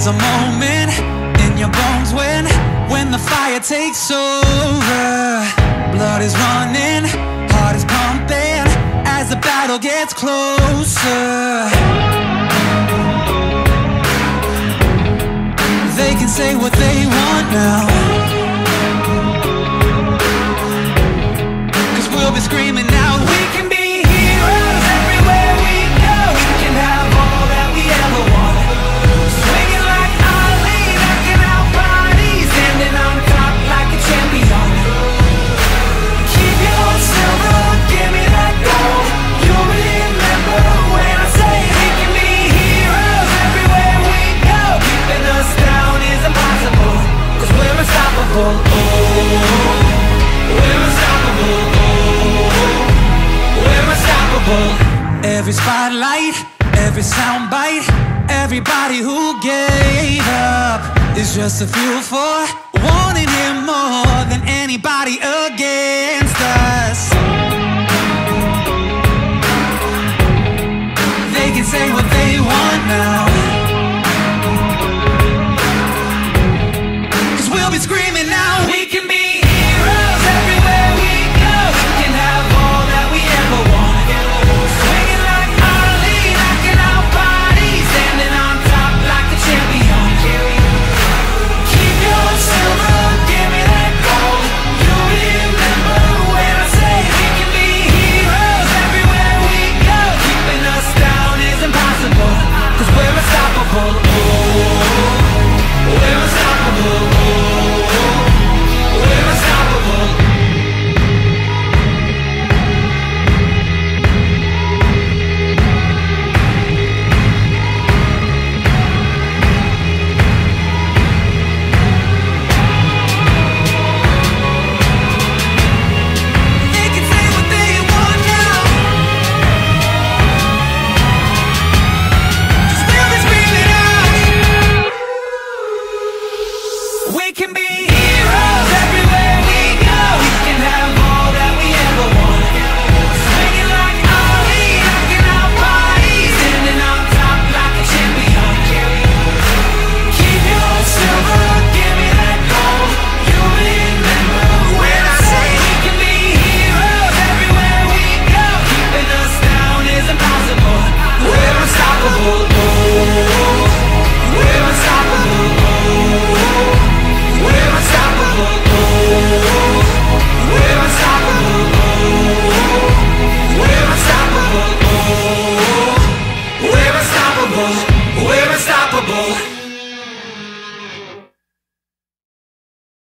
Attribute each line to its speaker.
Speaker 1: There's a moment in your bones when the fire takes over. Blood is running, heart is pumping as the battle gets closer. They can say what they want now, 'cause we'll be screaming out, we can be heroes everywhere we go. We can have all that we ever want, swinging like Ali, knocking out bodies, standing on top like a champion. Keep your silver, give me that gold. You'll remember when I say we can be heroes everywhere we go. Keeping us down is impossible, 'cause we're unstoppable. Oh, we're unstoppable. We're unstoppable. Every spotlight, every soundbite, everybody who gave up is just a fuel for wanting him more than anybody against us. They can say what they want now, 'cause we'll be screaming now, we can be heroes everywhere we go. We can have all that we ever want, swinging like Ali, knocking out bodies, standing on top like a champion. Keep your silver, give me that gold. You'll remember when I say we can be heroes everywhere we go. Keeping us down is impossible, 'cause we're unstoppable. Oh, we're unstoppable. Oh, we're unstoppable. They can say what they want now, 'cause we'll be screaming out, we can be heroes everywhere we go. We can have all that we ever want, swinging like Ali, knocking out bodies, standing on top like a champion. Keep your silver, give me that gold. You'll remember when I say we can be heroes everywhere we go. Keeping us down is impossible. We're unstoppable. Oh, we're unstoppable. Oh, we're unstoppable. Oh, we're unstoppable. Oh, we're unstoppable. Oh, we're unstoppable. We're unstoppable.